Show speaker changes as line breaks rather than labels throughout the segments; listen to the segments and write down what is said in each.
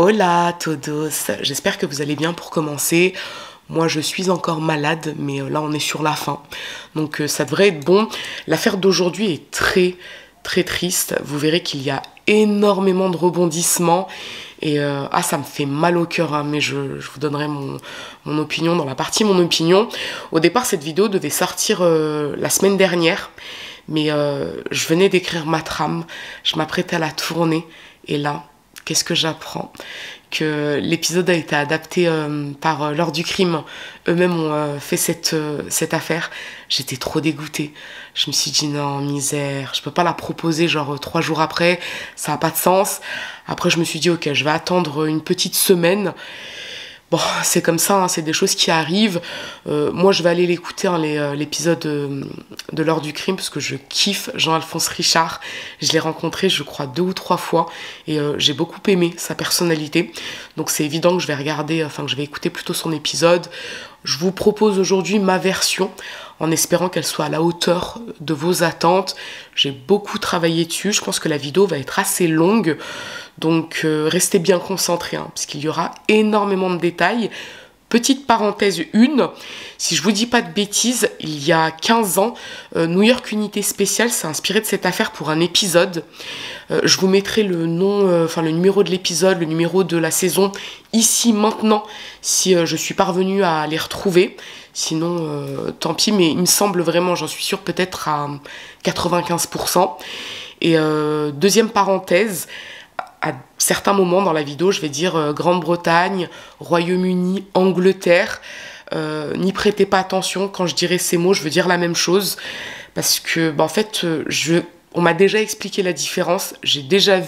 Hola todos, j'espère que vous allez bien pour commencer. Moi je suis encore malade, mais là on est sur la fin, donc ça devrait être bon. L'affaire d'aujourd'hui est très triste, vous verrez qu'il y a énormément de rebondissements et ça me fait mal au cœur, hein, mais je vous donnerai mon opinion dans la partie mon opinion. Au départ cette vidéo devait sortir la semaine dernière, mais je venais d'écrire ma trame, je m'apprêtais à la tourner et là, qu'est-ce que j'apprends? Que l'épisode a été adapté par l'heure du crime. Eux-mêmes ont fait cette affaire. J'étais trop dégoûtée. Je me suis dit non, misère, je peux pas la proposer genre 3 jours après, ça a pas de sens. Après je me suis dit ok, je vais attendre une petite semaine. Bon, c'est comme ça, hein, c'est des choses qui arrivent. Moi, je vais aller l'écouter, hein, l'épisode de l'heure du crime, parce que je kiffe Jean-Alphonse Richard. Je l'ai rencontré, je crois, 2 ou 3 fois, et j'ai beaucoup aimé sa personnalité. Donc c'est évident que je vais regarder, enfin que je vais écouter plutôt son épisode. Je vous propose aujourd'hui ma version, en espérant qu'elle soit à la hauteur de vos attentes. J'ai beaucoup travaillé dessus, je pense que la vidéo va être assez longue. Donc restez bien concentrés, hein, parce qu'il y aura énormément de détails. Petite parenthèse 1, si je vous dis pas de bêtises, il y a 15 ans, New York Unité Spéciale s'est inspiré de cette affaire pour un épisode. Je vous mettrai le nom, le numéro de l'épisode, le numéro de la saison, ici maintenant, si je suis parvenue à les retrouver. Sinon, tant pis, mais il me semble vraiment, j'en suis sûre, peut-être à 95%. Et deuxième parenthèse, à certains moments dans la vidéo, je vais dire Grande-Bretagne, Royaume-Uni, Angleterre. N'y prêtez pas attention, quand je dirai ces mots, je veux dire la même chose. Parce que, en fait, on m'a déjà expliqué la différence, j'ai déjà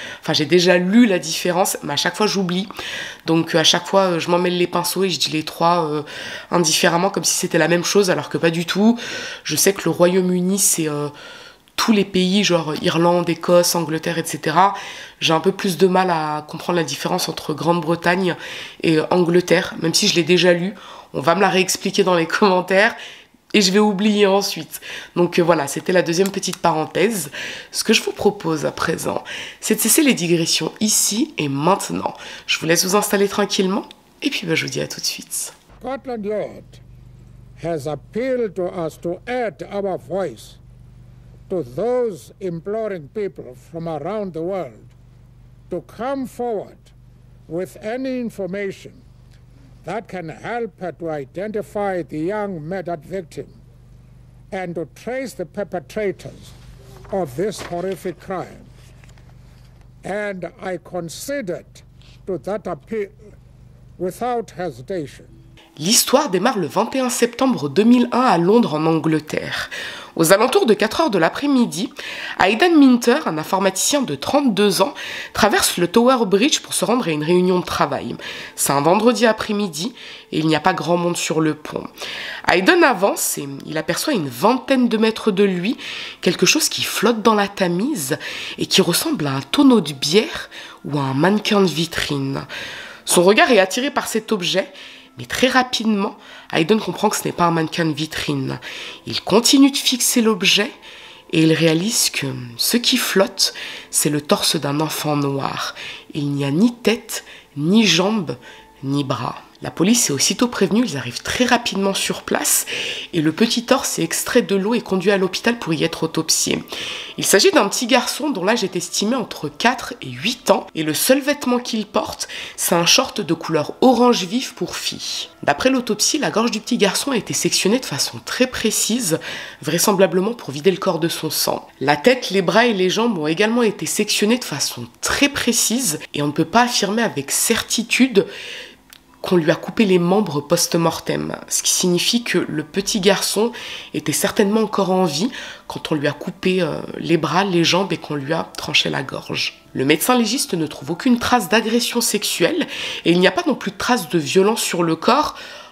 lu la différence, mais à chaque fois j'oublie. Donc à chaque fois, je m'emmêle les pinceaux et je dis les trois indifféremment, comme si c'était la même chose, alors que pas du tout. Je sais que le Royaume-Uni, c'est tous les pays, genre Irlande, Écosse, Angleterre, etc. J'ai un peu plus de mal à comprendre la différence entre Grande-Bretagne et Angleterre, même si je l'ai déjà lu. On va me la réexpliquer dans les commentaires et je vais oublier ensuite. Donc voilà, c'était la deuxième petite parenthèse. Ce que je vous propose à présent, c'est de cesser les digressions ici et maintenant. Je vous laisse vous installer tranquillement et puis je vous dis à tout de suite.
Scotland Yard has appealed to us to add our voice to those imploring people from around the world to come forward with any information that can help to identify the young murdered victim and to trace the perpetrators of this horrific crime. And I conceded to that appeal without hesitation.
L'histoire démarre le 21 septembre 2001 à Londres, en Angleterre. Aux alentours de 4 heures de l'après-midi, Aidan Minter, un informaticien de 32 ans, traverse le Tower Bridge pour se rendre à une réunion de travail. C'est un vendredi après-midi et il n'y a pas grand monde sur le pont. Aidan avance et il aperçoit à une vingtaine de mètres de lui quelque chose qui flotte dans la Tamise et qui ressemble à un tonneau de bière ou à un mannequin de vitrine. Son regard est attiré par cet objet. Mais très rapidement, Aidan comprend que ce n'est pas un mannequin de vitrine. Il continue de fixer l'objet et il réalise que ce qui flotte, c'est le torse d'un enfant noir. Il n'y a ni tête, ni jambes, ni bras. La police est aussitôt prévenue, ils arrivent très rapidement sur place et le petit torse est extrait de l'eau et conduit à l'hôpital pour y être autopsié. Il s'agit d'un petit garçon dont l'âge est estimé entre 4 et 8 ans et le seul vêtement qu'il porte, c'est un short de couleur orange vif pour fille. D'après l'autopsie, la gorge du petit garçon a été sectionnée de façon très précise, vraisemblablement pour vider le corps de son sang. La tête, les bras et les jambes ont également été sectionnés de façon très précise et on ne peut pas affirmer avec certitude qu'on lui a coupé les membres post-mortem, ce qui signifie que le petit garçon était certainement encore en vie quand on lui a coupé les bras, les jambes et qu'on lui a tranché la gorge. Le médecin légiste ne trouve aucune trace d'agression sexuelle et il n'y a pas non plus de trace de violence sur le corps,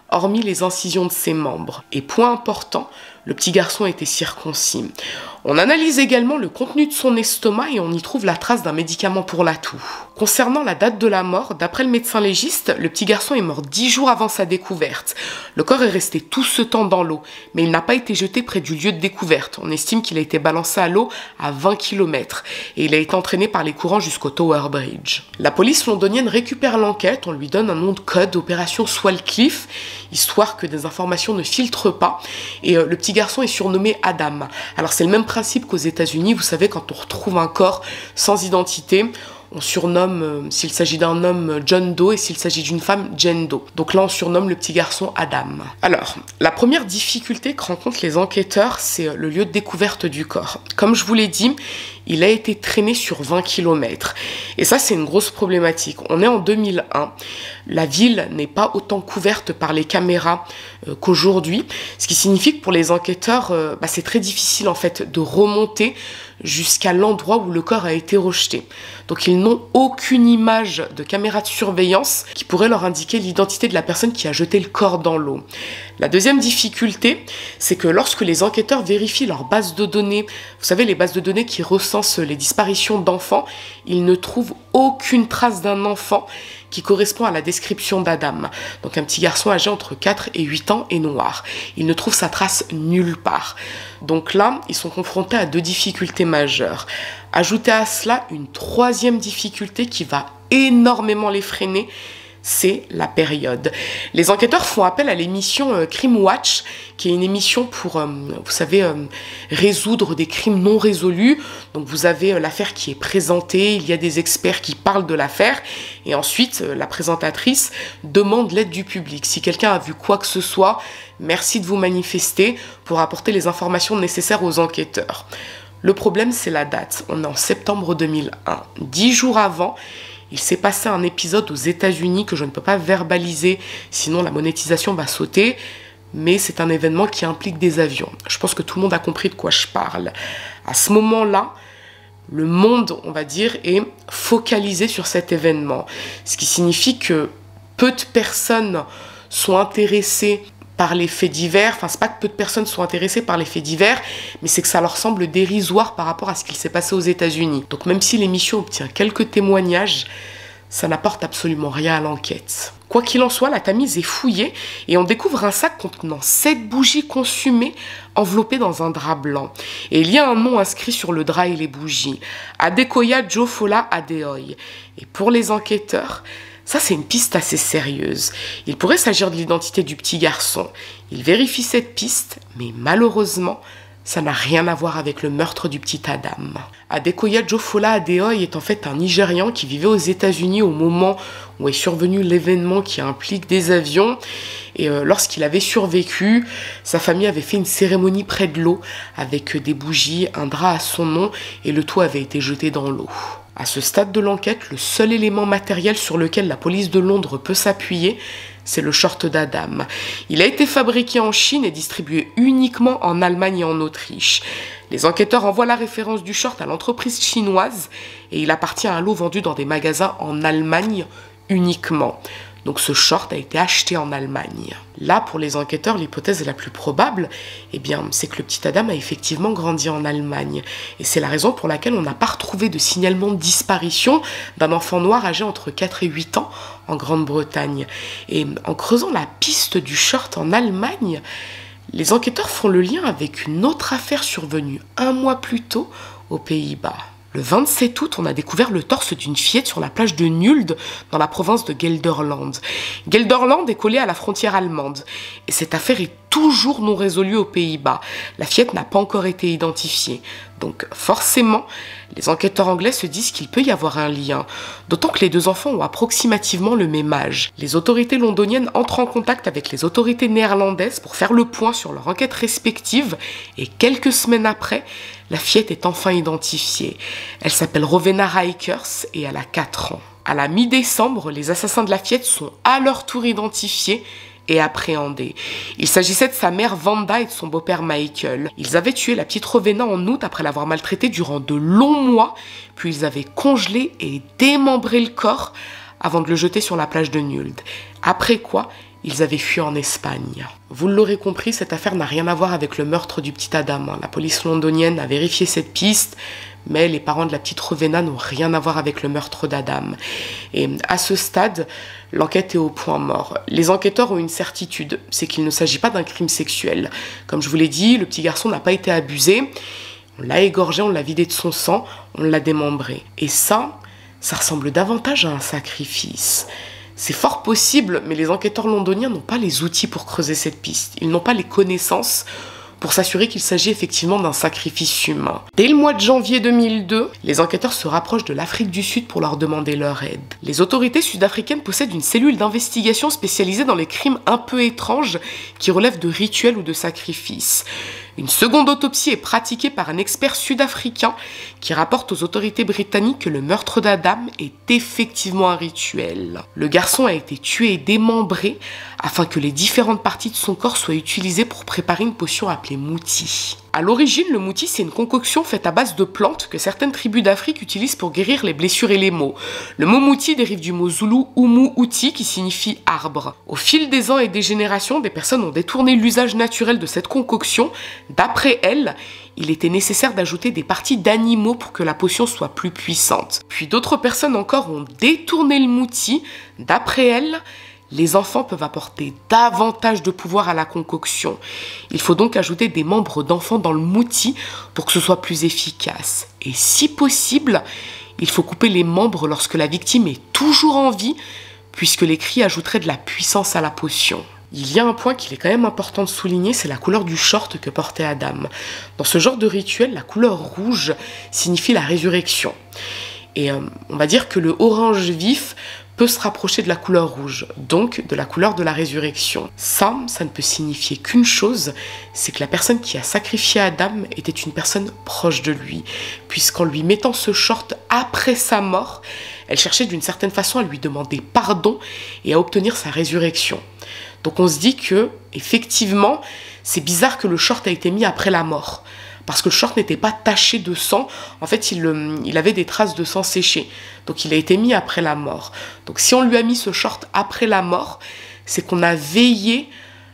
hormis les incisions de ses membres. Et point important, le petit garçon a été circoncis. On analyse également le contenu de son estomac et on y trouve la trace d'un médicament pour la toux. Concernant la date de la mort, d'après le médecin légiste, le petit garçon est mort 10 jours avant sa découverte. Le corps est resté tout ce temps dans l'eau, mais il n'a pas été jeté près du lieu de découverte. On estime qu'il a été balancé à l'eau à 20 km et il a été entraîné par les courants jusqu'au Tower Bridge. La police londonienne récupère l'enquête, on lui donne un nom de code, Opération Swalcliffe, histoire que des informations ne filtrent pas, et le petit garçon est surnommé Adam. Alors c'est le même principe qu'aux États-Unis, vous savez, quand on retrouve un corps sans identité, on surnomme, s'il s'agit d'un homme, John Doe, et s'il s'agit d'une femme, Jane Doe. Donc là, on surnomme le petit garçon Adam. Alors, la première difficulté que rencontrent les enquêteurs, c'est le lieu de découverte du corps. Comme je vous l'ai dit, il a été traîné sur 20 km. Et ça, c'est une grosse problématique. On est en 2001. La ville n'est pas autant couverte par les caméras qu'aujourd'hui. Ce qui signifie que pour les enquêteurs, c'est très difficile en fait de remonter jusqu'à l'endroit où le corps a été rejeté. Donc ils n'ont aucune image de caméra de surveillance qui pourrait leur indiquer l'identité de la personne qui a jeté le corps dans l'eau. La deuxième difficulté, c'est que lorsque les enquêteurs vérifient leur base de données, vous savez, les bases de données qui recensent les disparitions d'enfants, ils ne trouvent aucune trace d'un enfant qui correspond à la description d'Adam. Donc un petit garçon âgé entre 4 et 8 ans et noir. Ils ne trouvent sa trace nulle part. Donc là, ils sont confrontés à deux difficultés majeures. Ajoutez à cela une troisième difficulté qui va énormément les freiner, c'est la période. Les enquêteurs font appel à l'émission Crime Watch, qui est une émission pour, vous savez, résoudre des crimes non résolus. Donc vous avez l'affaire qui est présentée, il y a des experts qui parlent de l'affaire, et ensuite la présentatrice demande l'aide du public. Si quelqu'un a vu quoi que ce soit, merci de vous manifester pour apporter les informations nécessaires aux enquêteurs. Le problème, c'est la date. On est en septembre 2001. 10 jours avant, il s'est passé un épisode aux États-Unis que je ne peux pas verbaliser, sinon la monétisation va sauter, mais c'est un événement qui implique des avions. Je pense que tout le monde a compris de quoi je parle. À ce moment-là, le monde, on va dire, est focalisé sur cet événement, ce qui signifie que peu de personnes sont intéressées par les faits divers. Enfin, c'est pas que peu de personnes sont intéressées par les faits divers, mais c'est que ça leur semble dérisoire par rapport à ce qu'il s'est passé aux États-Unis. Donc même si l'émission obtient quelques témoignages, ça n'apporte absolument rien à l'enquête. Quoi qu'il en soit, la Tamise est fouillée et on découvre un sac contenant 7 bougies consumées enveloppées dans un drap blanc. Et il y a un nom inscrit sur le drap et les bougies. Adekoya Jofola Adeoye. Et pour les enquêteurs, ça, c'est une piste assez sérieuse. Il pourrait s'agir de l'identité du petit garçon. Ils vérifient cette piste, mais malheureusement, ça n'a rien à voir avec le meurtre du petit Adam. Adekoya Jofola Adeoye est en fait un Nigérian qui vivait aux États-Unis au moment où est survenu l'événement qui implique des avions. Et lorsqu'il avait survécu, sa famille avait fait une cérémonie près de l'eau avec des bougies, un drap à son nom et le tout avait été jeté dans l'eau. À ce stade de l'enquête, le seul élément matériel sur lequel la police de Londres peut s'appuyer, c'est le short d'Adam. Il a été fabriqué en Chine et distribué uniquement en Allemagne et en Autriche. Les enquêteurs envoient la référence du short à l'entreprise chinoise et il appartient à un lot vendu dans des magasins en Allemagne uniquement. Donc ce short a été acheté en Allemagne. Là, pour les enquêteurs, l'hypothèse la plus probable, c'est que le petit Adam a effectivement grandi en Allemagne. Et c'est la raison pour laquelle on n'a pas retrouvé de signalement de disparition d'un enfant noir âgé entre 4 et 8 ans en Grande-Bretagne. Et en creusant la piste du short en Allemagne, les enquêteurs font le lien avec une autre affaire survenue 1 mois plus tôt aux Pays-Bas. Le 27 août, on a découvert le torse d'une fillette sur la plage de Nulde, dans la province de Gelderland. Gelderland est collé à la frontière allemande. Et cette affaire est toujours non résolue aux Pays-Bas. La fillette n'a pas encore été identifiée. Donc forcément, les enquêteurs anglais se disent qu'il peut y avoir un lien. D'autant que les deux enfants ont approximativement le même âge. Les autorités londoniennes entrent en contact avec les autorités néerlandaises pour faire le point sur leur enquête respective. Et quelques semaines après, la fillette est enfin identifiée. Elle s'appelle Rowena Rikers et elle a 4 ans. À la mi-décembre, les assassins de la fillette sont à leur tour identifiés et appréhendés. Il s'agissait de sa mère Vanda et de son beau-père Michael. Ils avaient tué la petite Rowena en août après l'avoir maltraitée durant de longs mois, puis ils avaient congelé et démembré le corps avant de le jeter sur la plage de Nulde. Après quoi, ils avaient fui en Espagne. Vous l'aurez compris, cette affaire n'a rien à voir avec le meurtre du petit Adam. La police londonienne a vérifié cette piste, mais les parents de la petite Rowena n'ont rien à voir avec le meurtre d'Adam. Et à ce stade, l'enquête est au point mort. Les enquêteurs ont une certitude, c'est qu'il ne s'agit pas d'un crime sexuel. Comme je vous l'ai dit, le petit garçon n'a pas été abusé. On l'a égorgé, on l'a vidé de son sang, on l'a démembré. Et ça ressemble davantage à un sacrifice. C'est fort possible, mais les enquêteurs londoniens n'ont pas les outils pour creuser cette piste. Ils n'ont pas les connaissances pour s'assurer qu'il s'agit effectivement d'un sacrifice humain. Dès le mois de janvier 2002, les enquêteurs se rapprochent de l'Afrique du Sud pour leur demander leur aide. Les autorités sud-africaines possèdent une cellule d'investigation spécialisée dans les crimes un peu étranges qui relèvent de rituels ou de sacrifices. Une seconde autopsie est pratiquée par un expert sud-africain qui rapporte aux autorités britanniques que le meurtre d'Adam est effectivement un rituel. Le garçon a été tué et démembré afin que les différentes parties de son corps soient utilisées pour préparer une potion appelée mouti. À l'origine, le mouti, c'est une concoction faite à base de plantes que certaines tribus d'Afrique utilisent pour guérir les blessures et les maux. Le mot mouti dérive du mot zoulou umu uti qui signifie arbre. Au fil des ans et des générations, des personnes ont détourné l'usage naturel de cette concoction. D'après elles, il était nécessaire d'ajouter des parties d'animaux pour que la potion soit plus puissante. Puis d'autres personnes encore ont détourné le mouti. D'après elles, les enfants peuvent apporter davantage de pouvoir à la concoction. Il faut donc ajouter des membres d'enfants dans le mouti pour que ce soit plus efficace. Et si possible, il faut couper les membres lorsque la victime est toujours en vie, puisque les cris ajouteraient de la puissance à la potion. Il y a un point qu'il est quand même important de souligner, c'est la couleur du short que portait Adam. Dans ce genre de rituel, la couleur rouge signifie la résurrection. Et on va dire que le orange vif peut se rapprocher de la couleur rouge, donc de la couleur de la résurrection. Ça ne peut signifier qu'une chose, c'est que la personne qui a sacrifié Adam était une personne proche de lui, puisqu'en lui mettant ce short après sa mort, elle cherchait d'une certaine façon à lui demander pardon et à obtenir sa résurrection. Donc on se dit que, effectivement, c'est bizarre que le short a été mis après la mort. Parce que le short n'était pas taché de sang. En fait, il avait des traces de sang séché. Donc il a été mis après la mort. Donc si on lui a mis ce short après la mort, c'est qu'on a veillé...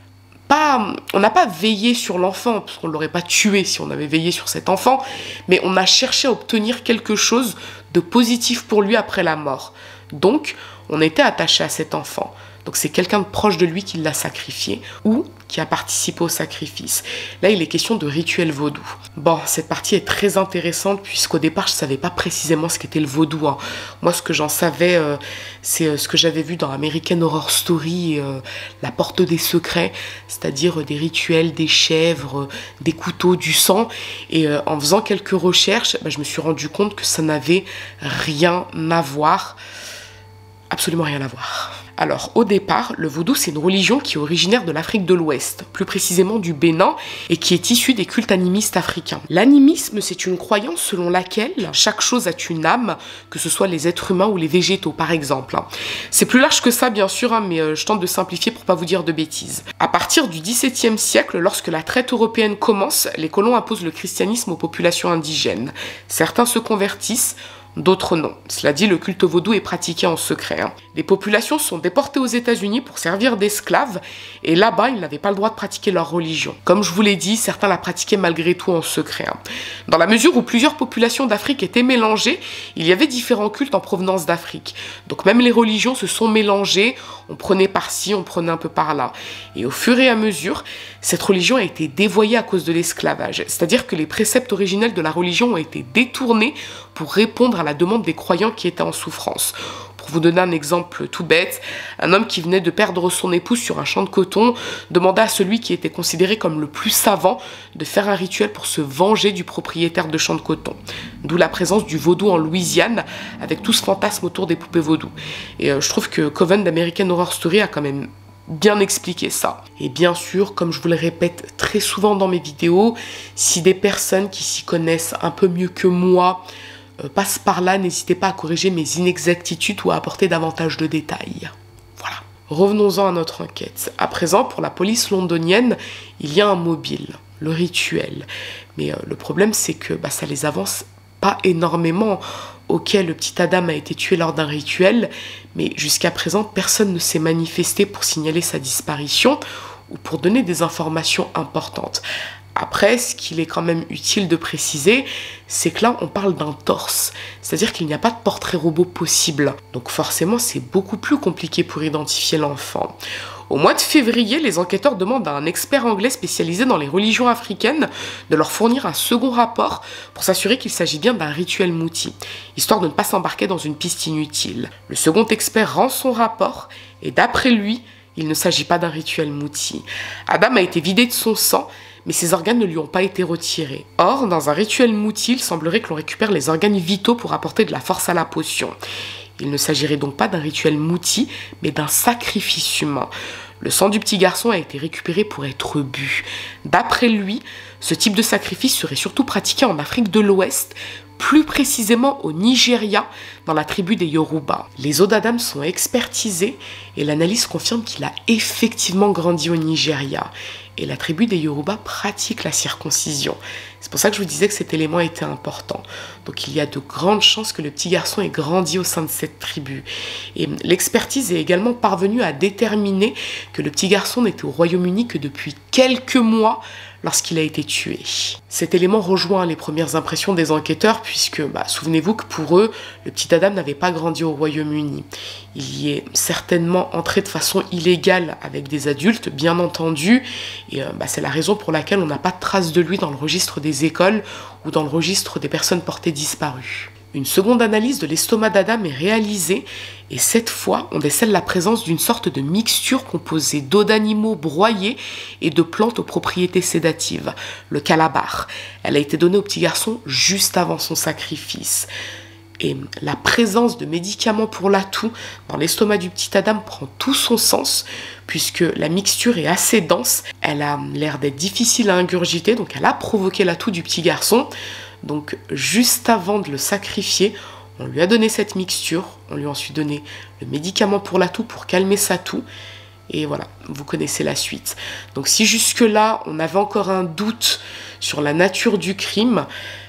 On n'a pas veillé sur l'enfant, parce qu'on ne l'aurait pas tué si on avait veillé sur cet enfant, mais on a cherché à obtenir quelque chose de positif pour lui après la mort. Donc, on était attaché à cet enfant. Donc c'est quelqu'un de proche de lui qui l'a sacrifié ou qui a participé au sacrifice. Là, il est question de rituel vaudou. Bon, cette partie est très intéressante puisqu'au départ, je ne savais pas précisément ce qu'était le vaudou. Moi, ce que j'en savais, c'est ce que j'avais vu dans American Horror Story, la porte des secrets, c'est-à-dire des rituels, des chèvres, des couteaux, du sang. Et en faisant quelques recherches, je me suis rendu compte que ça n'avait rien à voir. Absolument rien à voir. Alors, au départ, le vaudou, c'est une religion qui est originaire de l'Afrique de l'Ouest, plus précisément du Bénin, et qui est issue des cultes animistes africains. L'animisme, c'est une croyance selon laquelle chaque chose a une âme, que ce soit les êtres humains ou les végétaux, par exemple. C'est plus large que ça, bien sûr, mais je tente de simplifier pour pas vous dire de bêtises. À partir du XVIIe siècle, lorsque la traite européenne commence, les colons imposent le christianisme aux populations indigènes. Certains se convertissent, d'autres non. Cela dit, le culte vaudou est pratiqué en secret. Les populations sont déportées aux États-Unis pour servir d'esclaves, et là-bas, ils n'avaient pas le droit de pratiquer leur religion. Comme je vous l'ai dit, certains la pratiquaient malgré tout en secret. Dans la mesure où plusieurs populations d'Afrique étaient mélangées, il y avait différents cultes en provenance d'Afrique. Donc même les religions se sont mélangées, on prenait par-ci, on prenait un peu par-là. Et au fur et à mesure, cette religion a été dévoyée à cause de l'esclavage. C'est-à-dire que les préceptes originels de la religion ont été détournés pour répondre à la demande des croyants qui étaient en souffrance. Pour vous donner un exemple tout bête, un homme qui venait de perdre son épouse sur un champ de coton demanda à celui qui était considéré comme le plus savant de faire un rituel pour se venger du propriétaire de champ de coton. D'où la présence du vaudou en Louisiane, avec tout ce fantasme autour des poupées vaudou. Et je trouve que Coven d'American Horror Story a quand même bien expliqué ça. Et bien sûr, comme je vous le répète très souvent dans mes vidéos, si des personnes qui s'y connaissent un peu mieux que moi passent par là, n'hésitez pas à corriger mes inexactitudes ou à apporter davantage de détails. Voilà. Revenons-en à notre enquête. À présent, pour la police londonienne, il y a un mobile, le rituel. Mais le problème, c'est que ça les avance pas énormément. Ok, le petit Adam a été tué lors d'un rituel, mais jusqu'à présent, personne ne s'est manifesté pour signaler sa disparition ou pour donner des informations importantes. Après, ce qu'il est quand même utile de préciser, c'est que là, on parle d'un torse. C'est-à-dire qu'il n'y a pas de portrait robot possible. Donc forcément, c'est beaucoup plus compliqué pour identifier l'enfant. Au mois de février, les enquêteurs demandent à un expert anglais spécialisé dans les religions africaines de leur fournir un second rapport pour s'assurer qu'il s'agit bien d'un rituel mouti, histoire de ne pas s'embarquer dans une piste inutile. Le second expert rend son rapport et d'après lui, il ne s'agit pas d'un rituel mouti. Adam a été vidé de son sang, mais ses organes ne lui ont pas été retirés. Or, dans un rituel mouti, il semblerait que l'on récupère les organes vitaux pour apporter de la force à la potion. Il ne s'agirait donc pas d'un rituel mouti, mais d'un sacrifice humain. Le sang du petit garçon a été récupéré pour être bu. D'après lui, ce type de sacrifice serait surtout pratiqué en Afrique de l'Ouest, plus précisément au Nigeria, dans la tribu des Yoruba. Les os d'Adam sont expertisés et l'analyse confirme qu'il a effectivement grandi au Nigeria. Et la tribu des Yoruba pratique la circoncision. C'est pour ça que je vous disais que cet élément était important. Donc il y a de grandes chances que le petit garçon ait grandi au sein de cette tribu. Et l'expertise est également parvenue à déterminer que le petit garçon n'était au Royaume-Uni que depuis quelques mois lorsqu'il a été tué. Cet élément rejoint les premières impressions des enquêteurs puisque, souvenez-vous que pour eux, le petit Adam n'avait pas grandi au Royaume-Uni. Il y est certainement entré de façon illégale avec des adultes, bien entendu, et c'est la raison pour laquelle on n'a pas de trace de lui dans le registre des écoles ou dans le registre des personnes portées disparues. Une seconde analyse de l'estomac d'Adam est réalisée et cette fois, on décèle la présence d'une sorte de mixture composée d'eau d'animaux broyés et de plantes aux propriétés sédatives, le calabar. Elle a été donnée au petit garçon juste avant son sacrifice. Et la présence de médicaments pour la toux dans l'estomac du petit Adam prend tout son sens puisque la mixture est assez dense, elle a l'air d'être difficile à ingurgiter, donc elle a provoqué la toux du petit garçon. Donc juste avant de le sacrifier, on lui a donné cette mixture, on lui a ensuite donné le médicament pour la toux pour calmer sa toux. Et voilà, vous connaissez la suite. Donc si jusque-là, on avait encore un doute sur la nature du crime,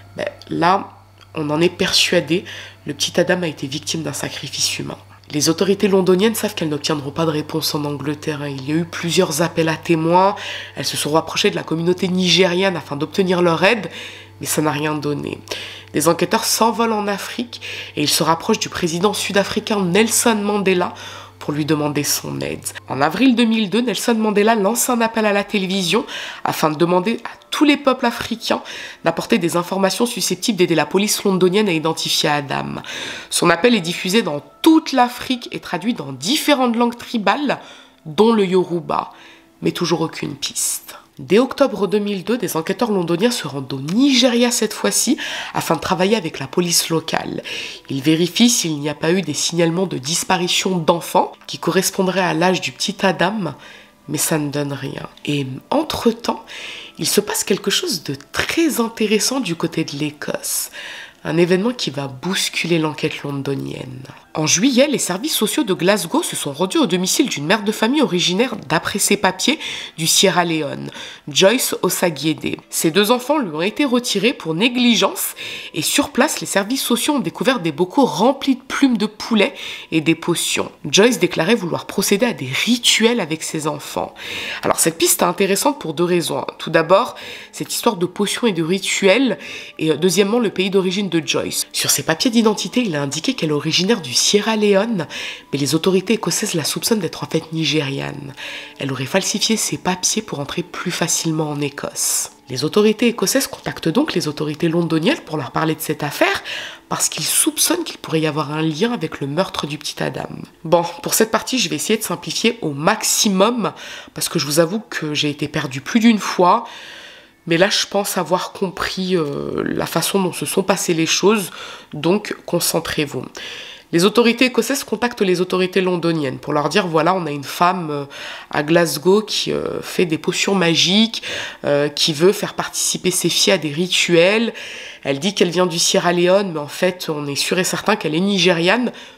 là, on en est persuadé, le petit Adam a été victime d'un sacrifice humain. Les autorités londoniennes savent qu'elles n'obtiendront pas de réponse en Angleterre. Il y a eu plusieurs appels à témoins, elles se sont rapprochées de la communauté nigériane afin d'obtenir leur aide, mais ça n'a rien donné. Des enquêteurs s'envolent en Afrique et ils se rapprochent du président sud-africain Nelson Mandela pour lui demander son aide. En avril 2002, Nelson Mandela lance un appel à la télévision afin de demander à tous les peuples africains d'apporter des informations susceptibles d'aider la police londonienne à identifier Adam. Son appel est diffusé dans toute l'Afrique et traduit dans différentes langues tribales, dont le Yoruba, mais toujours aucune piste. Dès octobre 2002, des enquêteurs londoniens se rendent au Nigeria cette fois-ci afin de travailler avec la police locale. Ils vérifient s'il n'y a pas eu des signalements de disparition d'enfants qui correspondraient à l'âge du petit Adam, mais ça ne donne rien. Et entre-temps, il se passe quelque chose de très intéressant du côté de l'Écosse. Un événement qui va bousculer l'enquête londonienne. En juillet, les services sociaux de Glasgow se sont rendus au domicile d'une mère de famille originaire, d'après ses papiers, du Sierra Leone, Joyce Osagiede. Ses deux enfants lui ont été retirés pour négligence et sur place, les services sociaux ont découvert des bocaux remplis de plumes de poulet et des potions. Joyce déclarait vouloir procéder à des rituels avec ses enfants. Alors cette piste est intéressante pour deux raisons. Tout d'abord, cette histoire de potions et de rituels et deuxièmement, le pays d'origine de Joyce. Sur ses papiers d'identité, il a indiqué qu'elle est originaire du Sierra Leone, mais les autorités écossaises la soupçonnent d'être en fait nigériane. Elle aurait falsifié ses papiers pour entrer plus facilement en Écosse. Les autorités écossaises contactent donc les autorités londoniennes pour leur parler de cette affaire, parce qu'ils soupçonnent qu'il pourrait y avoir un lien avec le meurtre du petit Adam. Bon, pour cette partie, je vais essayer de simplifier au maximum, parce que je vous avoue que j'ai été perdue plus d'une fois. Mais là, je pense avoir compris la façon dont se sont passées les choses, donc concentrez-vous. Les autorités écossaises contactent les autorités londoniennes pour leur dire, voilà, on a une femme à Glasgow qui fait des potions magiques, qui veut faire participer ses filles à des rituels. Elle dit qu'elle vient du Sierra Leone, mais en fait, on est sûr et certain qu'elle est nigériane,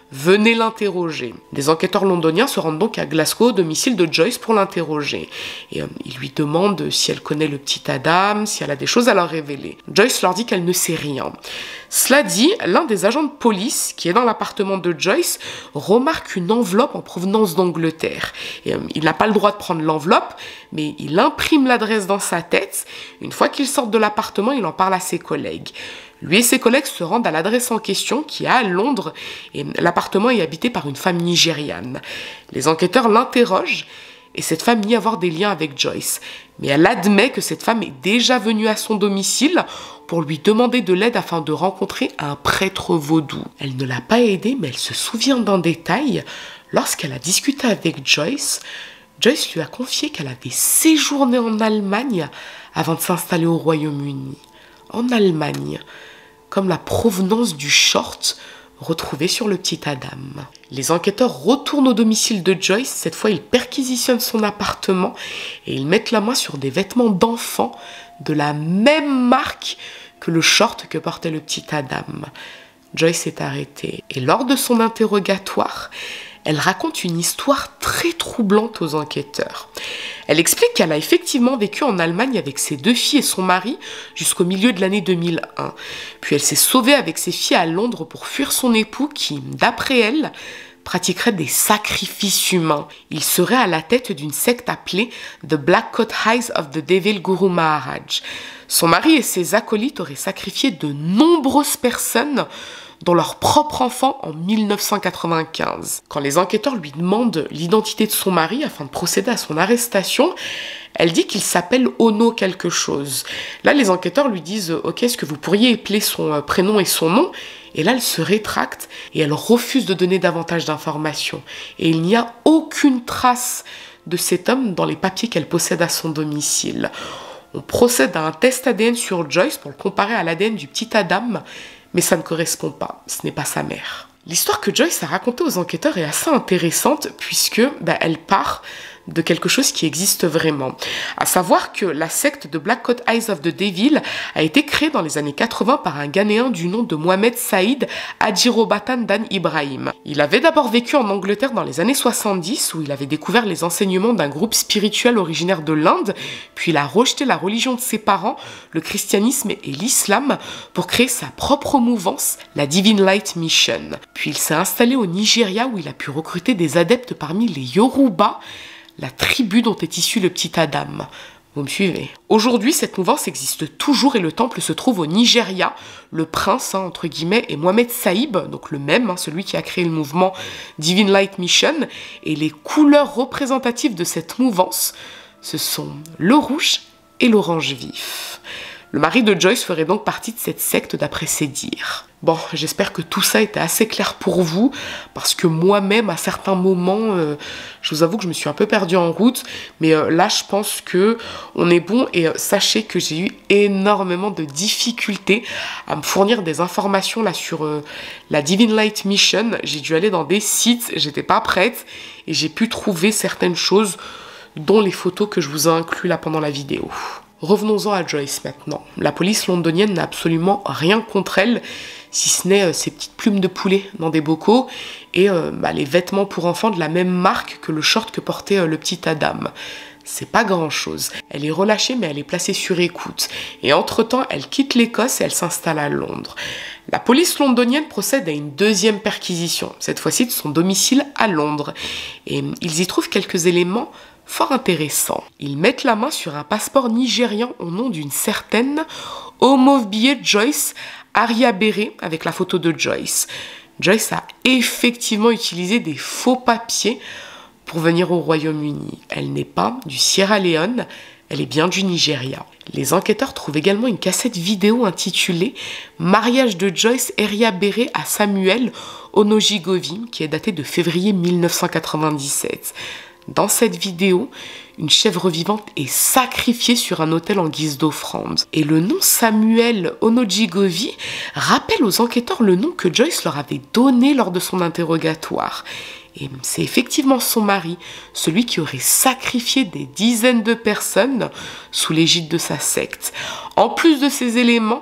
Venez l'interroger. Des enquêteurs londoniens se rendent donc à Glasgow, au domicile de Joyce, pour l'interroger. Et ils lui demandent si elle connaît le petit Adam, si elle a des choses à leur révéler. Joyce leur dit qu'elle ne sait rien. Cela dit, l'un des agents de police qui est dans l'appartement de Joyce remarque une enveloppe en provenance d'Angleterre. Et il n'a pas le droit de prendre l'enveloppe, mais il imprime l'adresse dans sa tête. Une fois qu'il sort de l'appartement, il en parle à ses collègues. Lui et ses collègues se rendent à l'adresse en question qui est à Londres et l'appartement est habité par une femme nigériane. Les enquêteurs l'interrogent et cette femme nie avoir des liens avec Joyce. Mais elle admet que cette femme est déjà venue à son domicile pour lui demander de l'aide afin de rencontrer un prêtre vaudou. Elle ne l'a pas aidé, mais elle se souvient d'un détail. Lorsqu'elle a discuté avec Joyce, Joyce lui a confié qu'elle avait séjourné en Allemagne avant de s'installer au Royaume-Uni. En Allemagne, comme la provenance du short retrouvé sur le petit Adam. Les enquêteurs retournent au domicile de Joyce. Cette fois, ils perquisitionnent son appartement et ils mettent la main sur des vêtements d'enfant de la même marque que le short que portait le petit Adam. Joyce est arrêtée et lors de son interrogatoire, elle raconte une histoire très troublante aux enquêteurs. Elle explique qu'elle a effectivement vécu en Allemagne avec ses 2 filles et son mari jusqu'au milieu de l'année 2001. Puis elle s'est sauvée avec ses filles à Londres pour fuir son époux qui, d'après elle, pratiquerait des sacrifices humains. Il serait à la tête d'une secte appelée The Black Coat Eyes of the Devil Guru Maharaj. Son mari et ses acolytes auraient sacrifié de nombreuses personnes dont leur propre enfant en 1995. Quand les enquêteurs lui demandent l'identité de son mari afin de procéder à son arrestation, elle dit qu'il s'appelle Ono quelque chose. Là, les enquêteurs lui disent « Ok, est-ce que vous pourriez épeler son prénom et son nom ?» Et là, elle se rétracte et elle refuse de donner davantage d'informations. Et il n'y a aucune trace de cet homme dans les papiers qu'elle possède à son domicile. On procède à un test ADN sur Joyce pour le comparer à l'ADN du petit Adam, mais ça ne correspond pas, ce n'est pas sa mère. L'histoire que Joyce a racontée aux enquêteurs est assez intéressante puisque elle part de quelque chose qui existe vraiment. À savoir que la secte de Black Coat Eyes of the Devil a été créée dans les années 80 par un Ghanéen du nom de Mohamed Saïd Adjirobatan Dan Ibrahim. Il avait d'abord vécu en Angleterre dans les années 70 où il avait découvert les enseignements d'un groupe spirituel originaire de l'Inde, puis il a rejeté la religion de ses parents, le christianisme et l'islam, pour créer sa propre mouvance, la Divine Light Mission. Puis il s'est installé au Nigeria où il a pu recruter des adeptes parmi les Yoruba, la tribu dont est issu le petit Adam. Vous me suivez? Aujourd'hui, cette mouvance existe toujours et le temple se trouve au Nigeria. Le prince, entre guillemets, est Mohamed Saïb, donc le même, celui qui a créé le mouvement Divine Light Mission. Et les couleurs représentatives de cette mouvance, ce sont le rouge et l'orange vif. Le mari de Joyce ferait donc partie de cette secte d'après ses dires. Bon, j'espère que tout ça était assez clair pour vous, parce que moi-même, à certains moments, je vous avoue que je me suis un peu perdue en route, mais là, je pense que on est bon, et sachez que j'ai eu énormément de difficultés à me fournir des informations là sur la Divine Light Mission. J'ai dû aller dans des sites, j'étais pas prête, et j'ai pu trouver certaines choses, dont les photos que je vous ai inclus là pendant la vidéo. Revenons-en à Joyce maintenant. La police londonienne n'a absolument rien contre elle, si ce n'est ces petites plumes de poulet dans des bocaux et les vêtements pour enfants de la même marque que le short que portait le petit Adam. C'est pas grand-chose. Elle est relâchée mais elle est placée sur écoute. Et entre-temps, elle quitte l'Écosse et elle s'installe à Londres. La police londonienne procède à une deuxième perquisition, cette fois-ci de son domicile à Londres. Et ils y trouvent quelques éléments fort intéressant. Ils mettent la main sur un passeport nigérian au nom d'une certaine Omobiye Joyce Ariabere avec la photo de Joyce. Joyce a effectivement utilisé des faux papiers pour venir au Royaume-Uni. Elle n'est pas du Sierra Leone, elle est bien du Nigeria. Les enquêteurs trouvent également une cassette vidéo intitulée « Mariage de Joyce Ariabere à Samuel Onojigovi » qui est datée de février 1997. Dans cette vidéo, une chèvre vivante est sacrifiée sur un autel en guise d'offrande. Et le nom Samuel Onojigovi rappelle aux enquêteurs le nom que Joyce leur avait donné lors de son interrogatoire. Et c'est effectivement son mari, celui qui aurait sacrifié des dizaines de personnes sous l'égide de sa secte. En plus de ces éléments,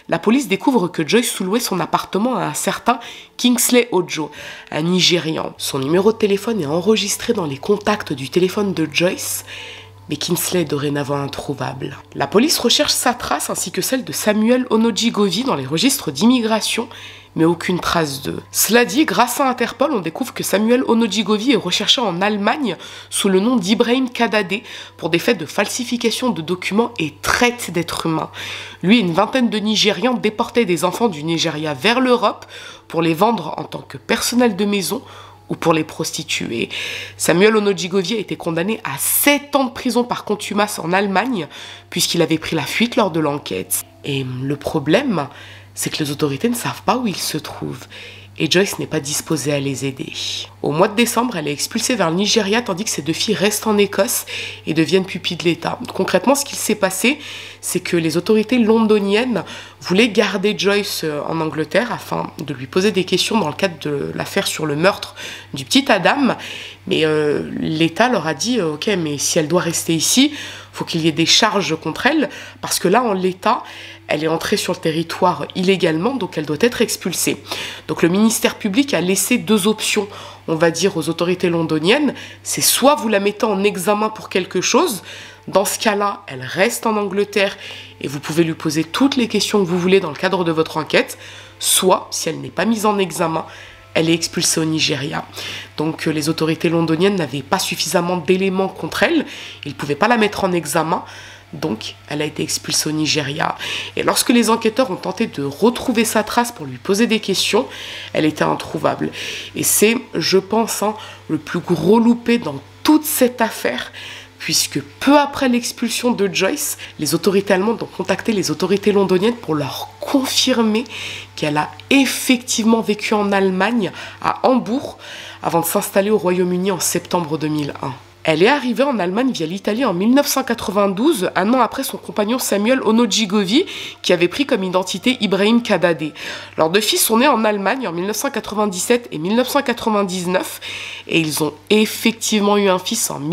la police découvre que Joyce sous-louait son appartement à un certain Kingsley Ojo, un Nigérian. Son numéro de téléphone est enregistré dans les contacts du téléphone de Joyce, mais Kingsley est dorénavant introuvable. La police recherche sa trace ainsi que celle de Samuel Onojigovi dans les registres d'immigration, mais aucune trace d'eux. Cela dit, grâce à Interpol, on découvre que Samuel Onojigovi est recherché en Allemagne sous le nom d'Ibrahim Kadadé pour des faits de falsification de documents et traite d'êtres humains. Lui et une vingtaine de Nigérians déportaient des enfants du Nigeria vers l'Europe pour les vendre en tant que personnel de maison ou pour les prostituer. Samuel Onojigovi a été condamné à 7 ans de prison par contumace en Allemagne, puisqu'il avait pris la fuite lors de l'enquête. Et le problème, c'est que les autorités ne savent pas où il se trouve, et Joyce n'est pas disposée à les aider. Au mois de décembre, elle est expulsée vers le Nigeria, tandis que ses 2 filles restent en Écosse et deviennent pupilles de l'État. Concrètement, ce qu'il s'est passé, c'est que les autorités londoniennes voulaient garder Joyce en Angleterre afin de lui poser des questions dans le cadre de l'affaire sur le meurtre du petit Adam, mais l'État leur a dit « Ok, mais si elle doit rester ici, faut qu'il y ait des charges contre elle, parce que là, en l'état, elle est entrée sur le territoire illégalement, donc elle doit être expulsée. » Donc le ministère public a laissé 2 options, on va dire, aux autorités londoniennes. C'est soit vous la mettez en examen pour quelque chose, dans ce cas-là, elle reste en Angleterre et vous pouvez lui poser toutes les questions que vous voulez dans le cadre de votre enquête, soit, si elle n'est pas mise en examen, elle est expulsée au Nigeria. Donc les autorités londoniennes n'avaient pas suffisamment d'éléments contre elle, ils ne pouvaient pas la mettre en examen, donc elle a été expulsée au Nigeria. Et lorsque les enquêteurs ont tenté de retrouver sa trace pour lui poser des questions, elle était introuvable. Et c'est, je pense, le plus gros loupé dans toute cette affaire, puisque peu après l'expulsion de Joyce, les autorités allemandes ont contacté les autorités londoniennes pour leur confirmer qu'elle a effectivement vécu en Allemagne, à Hambourg, avant de s'installer au Royaume-Uni en septembre 2001. Elle est arrivée en Allemagne via l'Italie en 1992, un an après son compagnon Samuel Onojigovi, qui avait pris comme identité Ibrahim Kadadé. Leurs 2 fils sont nés en Allemagne en 1997 et 1999, et ils ont effectivement eu un fils en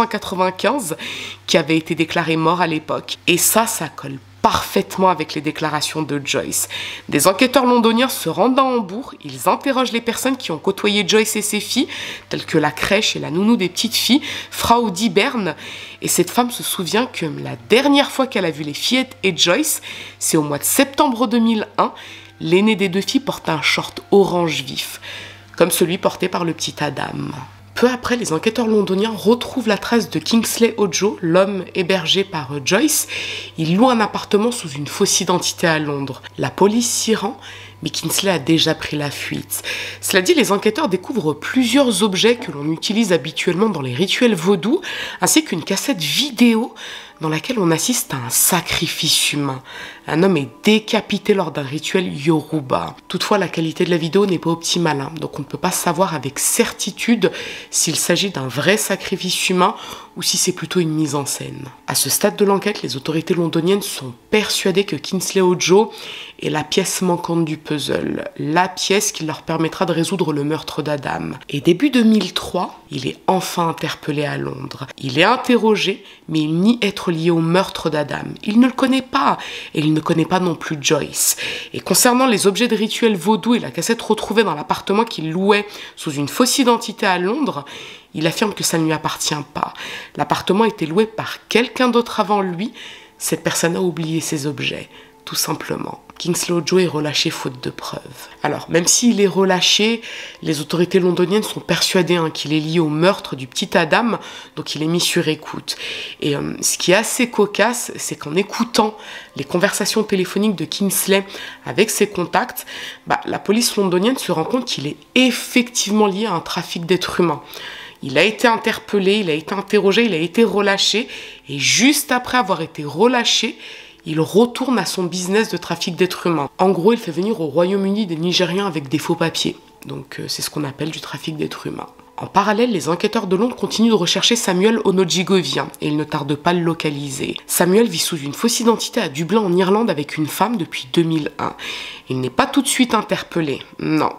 1995, qui avait été déclaré mort à l'époque. Et ça colle parfaitement avec les déclarations de Joyce. Des enquêteurs londoniens se rendent à Hambourg, ils interrogent les personnes qui ont côtoyé Joyce et ses filles, telles que la crèche et la nounou des petites filles, Frau Dibern, et cette femme se souvient que la dernière fois qu'elle a vu les fillettes et Joyce, c'est au mois de septembre 2001, l'aînée des 2 filles portait un short orange vif, comme celui porté par le petit Adam. Peu après, les enquêteurs londoniens retrouvent la trace de Kingsley Ojo, l'homme hébergé par Joyce. Il loue un appartement sous une fausse identité à Londres. La police s'y rend, mais Kingsley a déjà pris la fuite. Cela dit, les enquêteurs découvrent plusieurs objets que l'on utilise habituellement dans les rituels vaudous, ainsi qu'une cassette vidéo dans laquelle on assiste à un sacrifice humain. Un homme est décapité lors d'un rituel Yoruba. Toutefois, la qualité de la vidéo n'est pas optimale, donc on ne peut pas savoir avec certitude s'il s'agit d'un vrai sacrifice humain ou si c'est plutôt une mise en scène. À ce stade de l'enquête, les autorités londoniennes sont persuadées que Kingsley Ojo est la pièce manquante du puzzle, la pièce qui leur permettra de résoudre le meurtre d'Adam. Et début 2003, il est enfin interpellé à Londres. Il est interrogé, mais il nie être lié au meurtre d'Adam. Il ne le connaît pas, et il ne connaît pas non plus Joyce. Et concernant les objets de rituel vaudou et la cassette retrouvée dans l'appartement qu'il louait sous une fausse identité à Londres, il affirme que ça ne lui appartient pas. L'appartement a été loué par quelqu'un d'autre avant lui. Cette personne a oublié ses objets, tout simplement. Kingsley Ojo est relâché faute de preuves. Alors, même s'il est relâché, les autorités londoniennes sont persuadées qu'il est lié au meurtre du petit Adam, donc il est mis sur écoute. Et ce qui est assez cocasse, c'est qu'en écoutant les conversations téléphoniques de Kingsley avec ses contacts, la police londonienne se rend compte qu'il est effectivement lié à un trafic d'êtres humains. Il a été interpellé, il a été interrogé, il a été relâché, et juste après avoir été relâché, il retourne à son business de trafic d'êtres humains. En gros, il fait venir au Royaume-Uni des Nigériens avec des faux papiers. Donc c'est ce qu'on appelle du trafic d'êtres humains. En parallèle, les enquêteurs de Londres continuent de rechercher Samuel Onojigovi et ils ne tardent pas à le localiser. Samuel vit sous une fausse identité à Dublin en Irlande avec une femme depuis 2001. Il n'est pas tout de suite interpellé, non.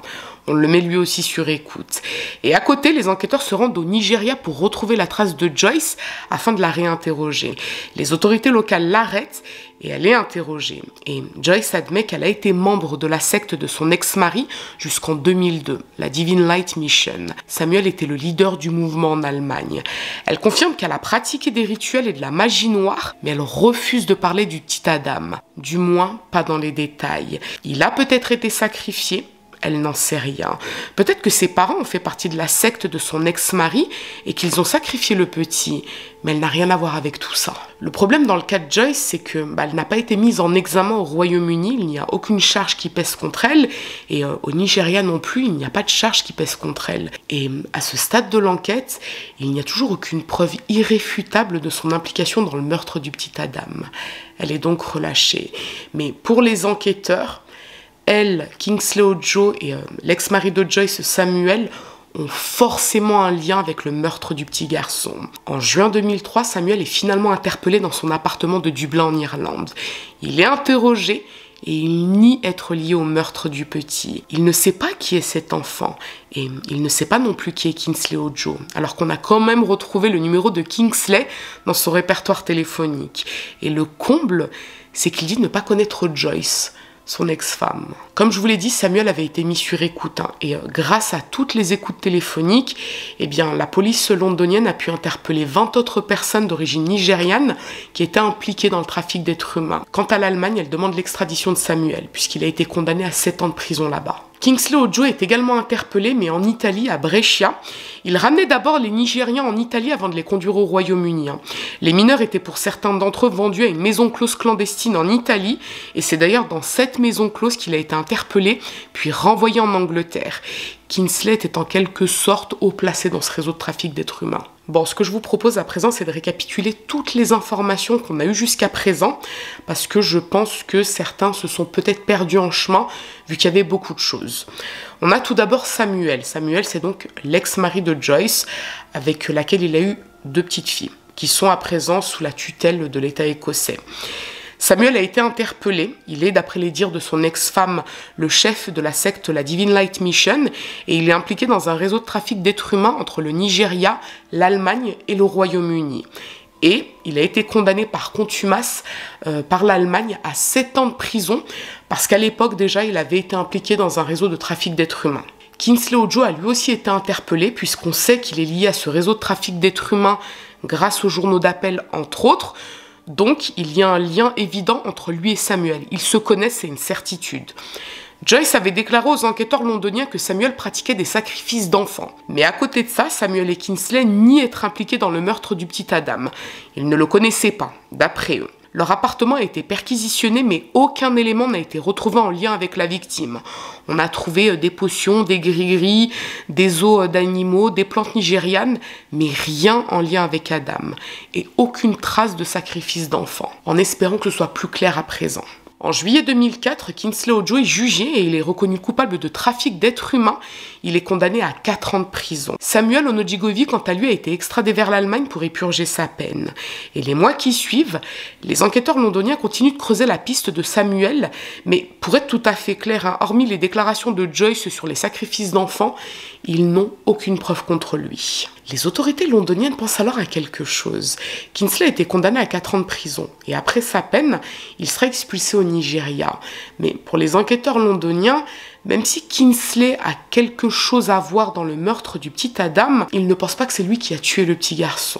On le met lui aussi sur écoute. Et à côté, les enquêteurs se rendent au Nigeria pour retrouver la trace de Joyce afin de la réinterroger. Les autorités locales l'arrêtent et elle est interrogée. Et Joyce admet qu'elle a été membre de la secte de son ex-mari jusqu'en 2002, la Divine Light Mission. Samuel était le leader du mouvement en Allemagne. Elle confirme qu'elle a pratiqué des rituels et de la magie noire, mais elle refuse de parler du petit Adam. Du moins, pas dans les détails. Il a peut-être été sacrifié. Elle n'en sait rien. Peut-être que ses parents ont fait partie de la secte de son ex-mari et qu'ils ont sacrifié le petit, mais elle n'a rien à voir avec tout ça. Le problème dans le cas de Joyce, c'est que elle n'a pas été mise en examen au Royaume-Uni, il n'y a aucune charge qui pèse contre elle, et au Nigeria non plus, il n'y a pas de charge qui pèse contre elle. Et à ce stade de l'enquête, il n'y a toujours aucune preuve irréfutable de son implication dans le meurtre du petit Adam. Elle est donc relâchée. Mais pour les enquêteurs, elle, Kingsley Ojo et l'ex-mari de Joyce, Samuel, ont forcément un lien avec le meurtre du petit garçon. En juin 2003, Samuel est finalement interpellé dans son appartement de Dublin en Irlande. Il est interrogé et il nie être lié au meurtre du petit. Il ne sait pas qui est cet enfant et il ne sait pas non plus qui est Kingsley Ojo, alors qu'on a quand même retrouvé le numéro de Kingsley dans son répertoire téléphonique. Et le comble, c'est qu'il dit ne pas connaître Joyce, son ex-femme. Comme je vous l'ai dit, Samuel avait été mis sur écoute, et grâce à toutes les écoutes téléphoniques, la police londonienne a pu interpeller 20 autres personnes d'origine nigériane qui étaient impliquées dans le trafic d'êtres humains. Quant à l'Allemagne, elle demande l'extradition de Samuel, puisqu'il a été condamné à 7 ans de prison là-bas. Kingsley Ojo est également interpellé, mais en Italie, à Brescia. Il ramenait d'abord les Nigérians en Italie avant de les conduire au Royaume-Uni. Les mineurs étaient pour certains d'entre eux vendus à une maison close clandestine en Italie, et c'est d'ailleurs dans cette maison close qu'il a été interpellé, puis renvoyé en Angleterre. Kingsley était en quelque sorte haut placé dans ce réseau de trafic d'êtres humains. Bon, ce que je vous propose à présent, c'est de récapituler toutes les informations qu'on a eues jusqu'à présent, parce que je pense que certains se sont peut-être perdus en chemin, vu qu'il y avait beaucoup de choses. On a tout d'abord Samuel. Samuel, c'est donc l'ex-mari de Joyce, avec laquelle il a eu 2 petites filles, qui sont à présent sous la tutelle de l'État écossais. Samuel a été interpellé. Il est, d'après les dires de son ex-femme, le chef de la secte la Divine Light Mission, et il est impliqué dans un réseau de trafic d'êtres humains entre le Nigeria, l'Allemagne et le Royaume-Uni. Et il a été condamné par contumace par l'Allemagne à 7 ans de prison, parce qu'à l'époque déjà, il avait été impliqué dans un réseau de trafic d'êtres humains. Kingsley Ojo a lui aussi été interpellé, puisqu'on sait qu'il est lié à ce réseau de trafic d'êtres humains grâce aux journaux d'appel, entre autres. Donc, il y a un lien évident entre lui et Samuel. Ils se connaissent, c'est une certitude. Joyce avait déclaré aux enquêteurs londoniens que Samuel pratiquait des sacrifices d'enfants. Mais à côté de ça, Samuel et Kingsley nient être impliqués dans le meurtre du petit Adam. Ils ne le connaissaient pas, d'après eux. Leur appartement a été perquisitionné, mais aucun élément n'a été retrouvé en lien avec la victime. On a trouvé des potions, des gris-gris, des os d'animaux, des plantes nigérianes, mais rien en lien avec Adam. Et aucune trace de sacrifice d'enfant. En espérant que ce soit plus clair à présent. En juillet 2004, Kingsley Ojo est jugé et il est reconnu coupable de trafic d'êtres humains. Il est condamné à 4 ans de prison. Samuel Onojigovi, quant à lui, a été extradé vers l'Allemagne pour y purger sa peine. Et les mois qui suivent, les enquêteurs londoniens continuent de creuser la piste de Samuel, mais pour être tout à fait clair, hormis les déclarations de Joyce sur les sacrifices d'enfants, ils n'ont aucune preuve contre lui. Les autorités londoniennes pensent alors à quelque chose. Kingsley a été condamné à 4 ans de prison, et après sa peine, il sera expulsé au Nigeria. Mais pour les enquêteurs londoniens, même si Kingsley a quelque chose à voir dans le meurtre du petit Adam, ils ne pensent pas que c'est lui qui a tué le petit garçon.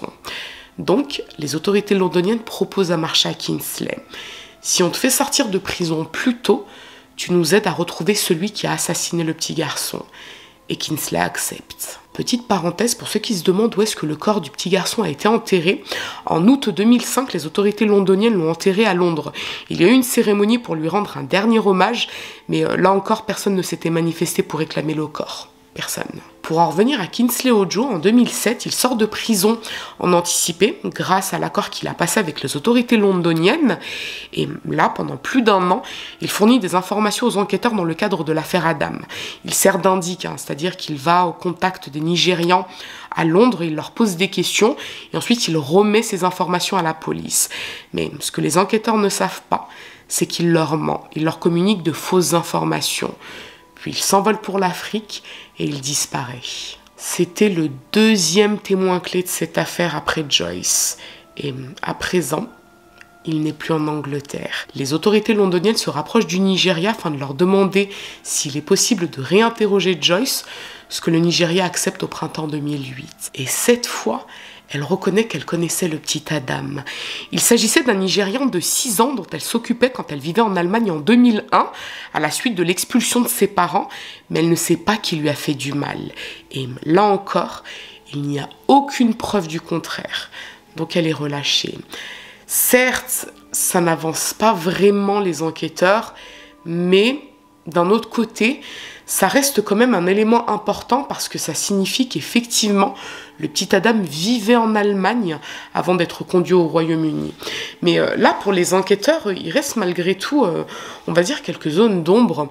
Donc, les autorités londoniennes proposent un marché à Kingsley. Si on te fait sortir de prison plus tôt, tu nous aides à retrouver celui qui a assassiné le petit garçon. Et Kingsley accepte. Petite parenthèse pour ceux qui se demandent où est-ce que le corps du petit garçon a été enterré. En août 2005, les autorités londoniennes l'ont enterré à Londres. Il y a eu une cérémonie pour lui rendre un dernier hommage, mais là encore, personne ne s'était manifesté pour réclamer le corps. Personne. Pour en revenir à Kingsley Ojo, en 2007, il sort de prison en anticipé grâce à l'accord qu'il a passé avec les autorités londoniennes. Et là, pendant plus d'1 an, il fournit des informations aux enquêteurs dans le cadre de l'affaire Adam. Il sert d'indic, c'est-à-dire qu'il va au contact des Nigérians à Londres, il leur pose des questions et ensuite il remet ces informations à la police. Mais ce que les enquêteurs ne savent pas, c'est qu'il leur ment. Il leur communique de fausses informations. Puis il s'envole pour l'Afrique et il disparaît. C'était le deuxième témoin clé de cette affaire après Joyce. Et à présent, il n'est plus en Angleterre. Les autorités londoniennes se rapprochent du Nigeria afin de leur demander s'il est possible de réinterroger Joyce, ce que le Nigeria accepte au printemps 2008. Et cette fois, elle reconnaît qu'elle connaissait le petit Adam. Il s'agissait d'un Nigérian de 6 ans dont elle s'occupait quand elle vivait en Allemagne en 2001, à la suite de l'expulsion de ses parents, mais elle ne sait pas qui lui a fait du mal. Et là encore, il n'y a aucune preuve du contraire. Donc elle est relâchée. Certes, ça n'avance pas vraiment les enquêteurs, mais d'un autre côté, ça reste quand même un élément important parce que ça signifie qu'effectivement, le petit Adam vivait en Allemagne avant d'être conduit au Royaume-Uni. Mais là, pour les enquêteurs, il reste malgré tout, on va dire, quelques zones d'ombre.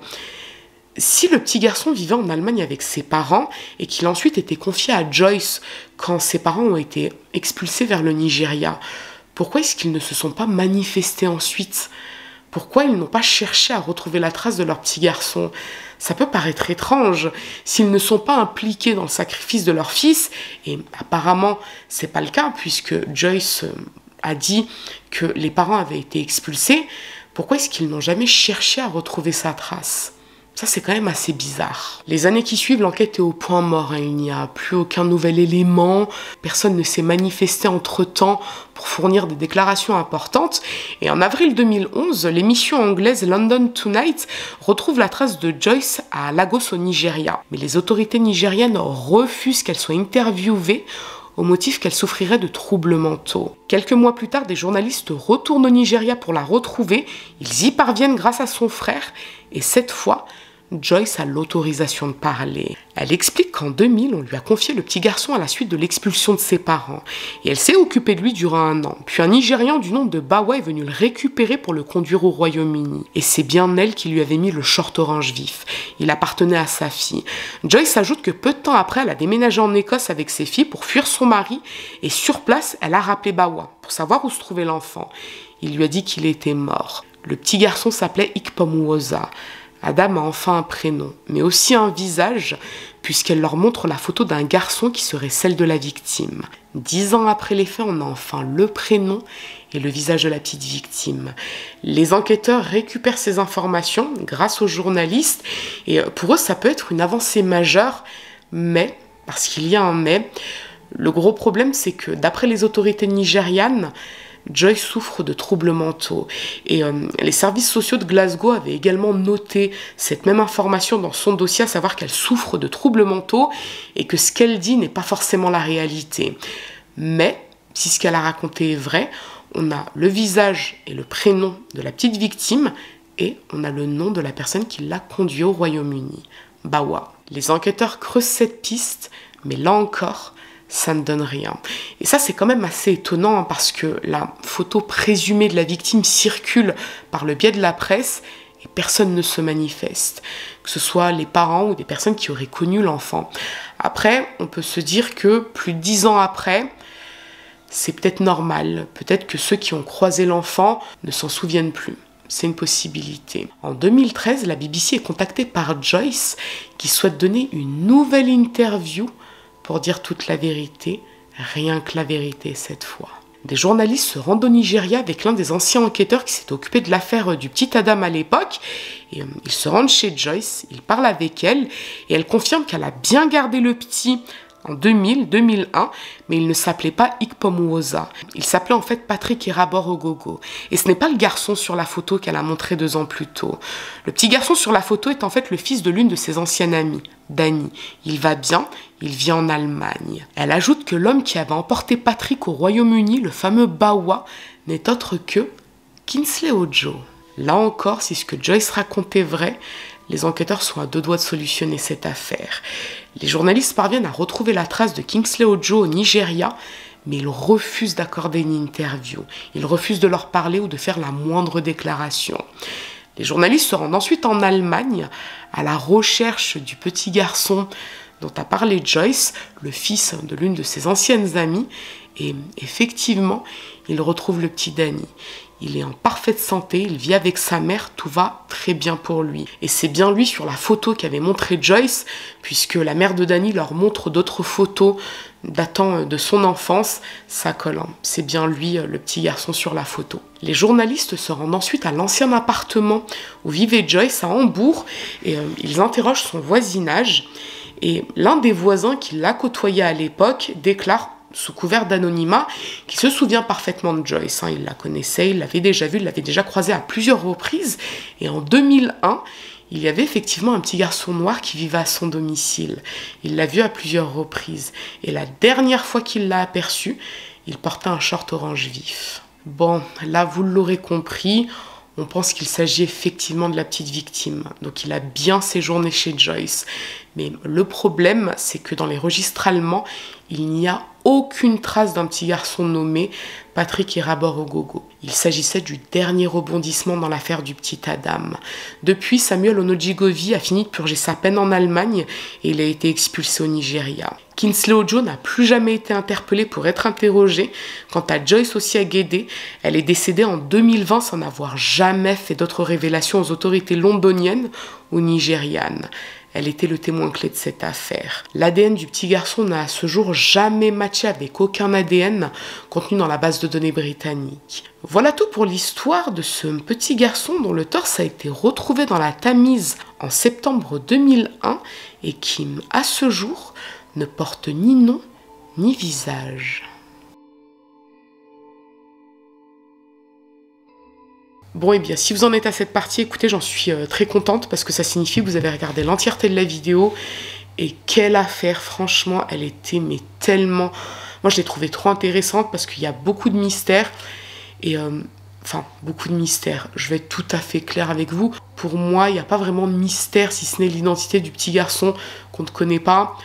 Si le petit garçon vivait en Allemagne avec ses parents et qu'il a ensuite été confié à Joyce quand ses parents ont été expulsés vers le Nigeria, pourquoi est-ce qu'ils ne se sont pas manifestés ensuite ? Pourquoi ils n'ont pas cherché à retrouver la trace de leur petit garçon ? Ça peut paraître étrange. S'ils ne sont pas impliqués dans le sacrifice de leur fils, et apparemment c'est pas le cas puisque Joyce a dit que les parents avaient été expulsés, pourquoi est-ce qu'ils n'ont jamais cherché à retrouver sa trace ? Ça, c'est quand même assez bizarre. Les années qui suivent, l'enquête est au point mort. Il n'y a plus aucun nouvel élément. Personne ne s'est manifesté entre-temps pour fournir des déclarations importantes. Et en avril 2011, l'émission anglaise London Tonight retrouve la trace de Joyce à Lagos au Nigeria. Mais les autorités nigériennes refusent qu'elle soit interviewée au motif qu'elle souffrirait de troubles mentaux. Quelques mois plus tard, des journalistes retournent au Nigeria pour la retrouver. Ils y parviennent grâce à son frère. Et cette fois, Joyce a l'autorisation de parler. Elle explique qu'en 2000, on lui a confié le petit garçon à la suite de l'expulsion de ses parents. Et elle s'est occupée de lui durant 1 an. Puis un Nigérian du nom de Bawa est venu le récupérer pour le conduire au Royaume-Uni. Et c'est bien elle qui lui avait mis le short orange vif. Il appartenait à sa fille. Joyce ajoute que peu de temps après, elle a déménagé en Écosse avec ses filles pour fuir son mari. Et sur place, elle a rappelé Bawa pour savoir où se trouvait l'enfant. Il lui a dit qu'il était mort. Le petit garçon s'appelait Ikpomwoza. Adam a enfin un prénom, mais aussi un visage, puisqu'elle leur montre la photo d'un garçon qui serait celle de la victime. 10 ans après les faits, on a enfin le prénom et le visage de la petite victime. Les enquêteurs récupèrent ces informations grâce aux journalistes, et pour eux, ça peut être une avancée majeure, mais, parce qu'il y a un mais, le gros problème, c'est que d'après les autorités nigérianes, Joyce souffre de troubles mentaux et les services sociaux de Glasgow avaient également noté cette même information dans son dossier, à savoir qu'elle souffre de troubles mentaux et que ce qu'elle dit n'est pas forcément la réalité. Mais, si ce qu'elle a raconté est vrai, on a le visage et le prénom de la petite victime et on a le nom de la personne qui l'a conduit au Royaume-Uni, Bawa. Les enquêteurs creusent cette piste, mais là encore, ça ne donne rien. Et ça, c'est quand même assez étonnant parce que la photo présumée de la victime circule par le biais de la presse et personne ne se manifeste. Que ce soit les parents ou des personnes qui auraient connu l'enfant. Après, on peut se dire que plus de 10 ans après, c'est peut-être normal. Peut-être que ceux qui ont croisé l'enfant ne s'en souviennent plus. C'est une possibilité. En 2013, la BBC est contactée par Joyce qui souhaite donner une nouvelle interview pour dire toute la vérité, rien que la vérité cette fois. Des journalistes se rendent au Nigeria avec l'un des anciens enquêteurs qui s'est occupé de l'affaire du petit Adam à l'époque. Et ils se rendent chez Joyce, ils parlent avec elle et elle confirme qu'elle a bien gardé le petit en 2000-2001, mais il ne s'appelait pas Ikpomwoza. Il s'appelait en fait Patrick Irabor Ogogo. Et ce n'est pas le garçon sur la photo qu'elle a montré 2 ans plus tôt. Le petit garçon sur la photo est en fait le fils de l'une de ses anciennes amies, Dani. Il va bien, il vit en Allemagne. Elle ajoute que l'homme qui avait emporté Patrick au Royaume-Uni, le fameux Bawa, n'est autre que Kingsley Ojo. Là encore, si ce que Joyce racontait vrai, les enquêteurs sont à 2 doigts de solutionner cette affaire. Les journalistes parviennent à retrouver la trace de Kingsley Ojo au Nigeria, mais ils refusent d'accorder une interview. Ils refusent de leur parler ou de faire la moindre déclaration. Les journalistes se rendent ensuite en Allemagne à la recherche du petit garçon dont a parlé Joyce, le fils de l'une de ses anciennes amies, et effectivement, ils retrouvent le petit Danny. il est en parfaite santé, il vit avec sa mère, tout va très bien pour lui. Et c'est bien lui sur la photo qu'avait montré Joyce, puisque la mère de Danny leur montre d'autres photos datant de son enfance, ça colle. Hein. C'est bien lui, le petit garçon sur la photo. Les journalistes se rendent ensuite à l'ancien appartement où vivait Joyce à Hambourg et ils interrogent son voisinage. Et l'un des voisins qui l'a côtoyé à l'époque déclare sous couvert d'anonymat, qui se souvient parfaitement de Joyce. Hein. Il la connaissait, il l'avait déjà vue, il l'avait déjà croisée à plusieurs reprises. Et en 2001, il y avait effectivement un petit garçon noir qui vivait à son domicile. Il l'a vu à plusieurs reprises. Et la dernière fois qu'il l'a aperçu, il portait un short orange vif. Bon, là, vous l'aurez compris, on pense qu'il s'agit effectivement de la petite victime. Donc il a bien séjourné chez Joyce. Mais le problème, c'est que dans les registres allemands, il n'y a aucune trace d'un petit garçon nommé Patrick Erabor Ogogo. Il s'agissait du dernier rebondissement dans l'affaire du petit Adam. Depuis, Samuel Onojigovi a fini de purger sa peine en Allemagne et il a été expulsé au Nigeria. Kingsley Ojo n'a plus jamais été interpellé pour être interrogé. Quant à Joyce Osiagede, elle est décédée en 2020 sans n'avoir jamais fait d'autres révélations aux autorités londoniennes ou nigérianes. Elle était le témoin clé de cette affaire. L'ADN du petit garçon n'a à ce jour jamais matché avec aucun ADN contenu dans la base de données britannique. Voilà tout pour l'histoire de ce petit garçon dont le torse a été retrouvé dans la Tamise en septembre 2001 et qui, à ce jour, ne porte ni nom ni visage. Bon, et bien, si vous en êtes à cette partie, écoutez, j'en suis très contente parce que ça signifie que vous avez regardé l'entièreté de la vidéo. Et quelle affaire, franchement, elle était mais tellement... Moi, je l'ai trouvée trop intéressante parce qu'il y a beaucoup de mystères. Et, enfin, beaucoup de mystères. Je vais être tout à fait claire avec vous. Pour moi, il n'y a pas vraiment de mystère si ce n'est l'identité du petit garçon qu'on ne connaît pas.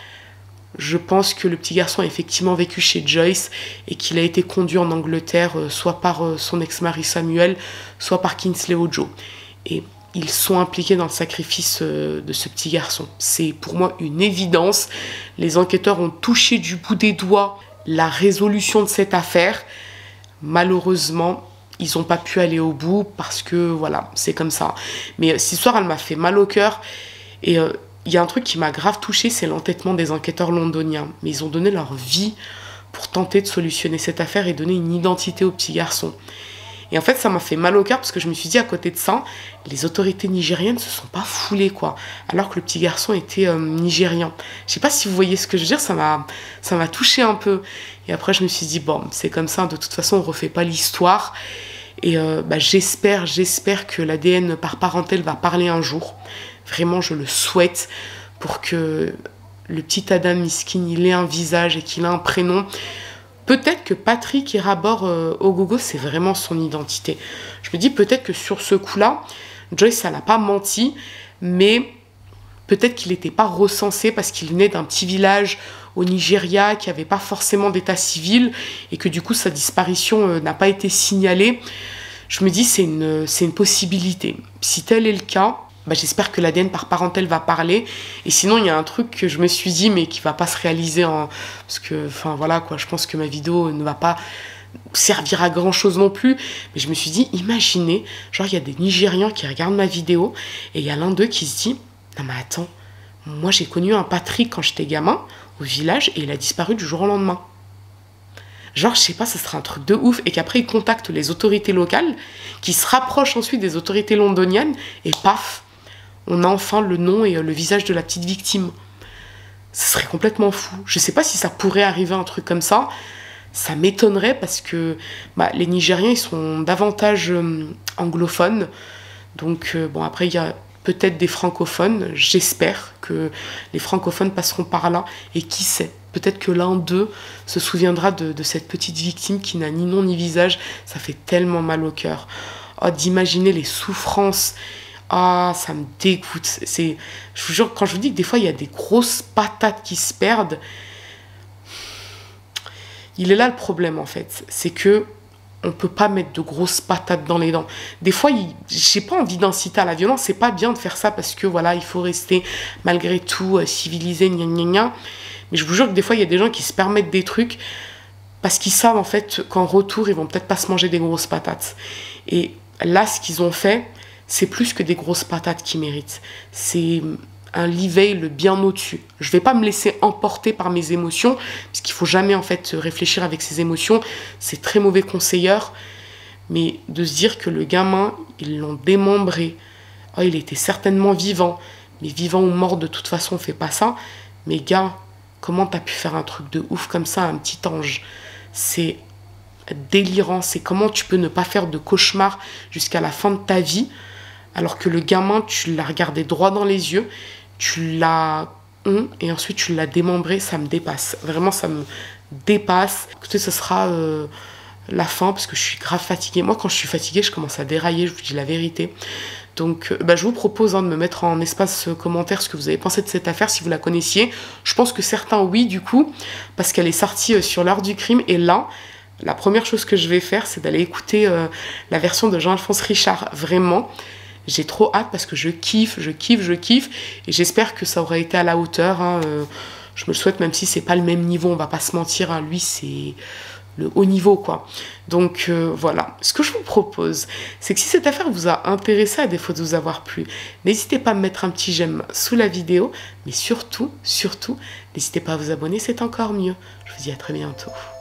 Je pense que le petit garçon a effectivement vécu chez Joyce et qu'il a été conduit en Angleterre soit par son ex-mari Samuel, soit par Kingsley Ojo. Et ils sont impliqués dans le sacrifice de ce petit garçon. C'est pour moi une évidence. Les enquêteurs ont touché du bout des doigts la résolution de cette affaire. Malheureusement, ils n'ont pas pu aller au bout parce que voilà, c'est comme ça. Mais cette histoire, elle m'a fait mal au cœur. Et il y a un truc qui m'a grave touchée, c'est l'entêtement des enquêteurs londoniens. Mais ils ont donné leur vie pour tenter de solutionner cette affaire et donner une identité au petit garçon. Et en fait, ça m'a fait mal au cœur parce que je me suis dit, à côté de ça, les autorités nigériennes se sont pas foulées, quoi. Alors que le petit garçon était nigérien. Je sais pas si vous voyez ce que je veux dire, ça m'a touché un peu. Et après, je me suis dit, bon, c'est comme ça, de toute façon, on refait pas l'histoire. Et j'espère que l'ADN par parentèle va parler un jour. Vraiment, je le souhaite pour que le petit Adam Miskin, il ait un visage et qu'il ait un prénom. Peut-être que Patrick Erabor Ogogo, c'est vraiment son identité. Je me dis peut-être que sur ce coup-là, Joyce, elle n'a pas menti, mais peut-être qu'il n'était pas recensé parce qu'il venait d'un petit village au Nigeria qui n'avait pas forcément d'état civil et que du coup, sa disparition n'a pas été signalée. Je me dis c'est une possibilité. Si tel est le cas, j'espère que l'ADN par parentèle va parler. Et sinon, il y a un truc que je me suis dit, mais qui va pas se réaliser parce que, enfin voilà quoi, je pense que ma vidéo ne va pas servir à grand chose non plus. Mais je me suis dit, imaginez, genre il y a des Nigérians qui regardent ma vidéo et il y a l'un d'eux qui se dit, non mais attends, moi j'ai connu un Patrick quand j'étais gamin au village et il a disparu du jour au lendemain. Genre, je sais pas, ça serait un truc de ouf. Et qu'après, ils contactent les autorités locales, qui se rapprochent ensuite des autorités londoniennes, et paf, on a enfin le nom et le visage de la petite victime. Ce serait complètement fou. Je sais pas si ça pourrait arriver un truc comme ça. Ça m'étonnerait parce que les Nigériens, ils sont davantage anglophones. Donc, bon, après, il y a peut-être des francophones. J'espère que les francophones passeront par là. Et qui sait, peut-être que l'un d'eux se souviendra de cette petite victime qui n'a ni nom ni visage. Ça fait tellement mal au cœur. Oh, d'imaginer les souffrances. Ah, ça me dégoûte. Je vous jure, quand je vous dis que des fois, il y a des grosses patates qui se perdent, il est là le problème, en fait. C'est que on peut pas mettre de grosses patates dans les dents. Des fois, j'ai pas envie d'inciter à la violence. C'est pas bien de faire ça parce que, voilà, il faut rester, malgré tout, civilisé, gna gna gna. Mais je vous jure que des fois, il y a des gens qui se permettent des trucs. parce qu'ils savent en fait qu'en retour, ils vont peut-être pas se manger des grosses patates. Et là, ce qu'ils ont fait, c'est plus que des grosses patates qu'ils méritent. C'est un level bien au-dessus. Je vais pas me laisser emporter par mes émotions, parce qu'il faut jamais en fait réfléchir avec ses émotions. C'est très mauvais conseilleur. Mais de se dire que le gamin, ils l'ont démembré. Oh, il était certainement vivant. Mais vivant ou mort, de toute façon, on fait pas ça. Mais gars, comment t'as pu faire un truc de ouf comme ça, un petit ange? C'est délirant. C'est comment tu peux ne pas faire de cauchemar jusqu'à la fin de ta vie, alors que le gamin, tu l'as regardé droit dans les yeux, tu l'as et ensuite tu l'as démembré. Ça me dépasse. Vraiment, ça me dépasse. Écoutez, ce sera la fin, parce que je suis grave fatiguée. Moi, quand je suis fatiguée, je commence à dérailler, je vous dis la vérité. Donc, je vous propose de me mettre en espace commentaire ce que vous avez pensé de cette affaire, si vous la connaissiez. Je pense que certains, oui, du coup, parce qu'elle est sortie sur l'heure du crime. Et là, la première chose que je vais faire, c'est d'aller écouter la version de Jean-Alphonse Richard. Vraiment, j'ai trop hâte, parce que je kiffe. Et j'espère que ça aura été à la hauteur. Je me le souhaite, même si c'est pas le même niveau, on va pas se mentir. Lui, c'est le haut niveau, quoi. Donc voilà, ce que je vous propose, c'est que si cette affaire vous a intéressé, à défaut de vous avoir plu, n'hésitez pas à me mettre un petit j'aime sous la vidéo, mais surtout, n'hésitez pas à vous abonner, c'est encore mieux. Je vous dis à très bientôt.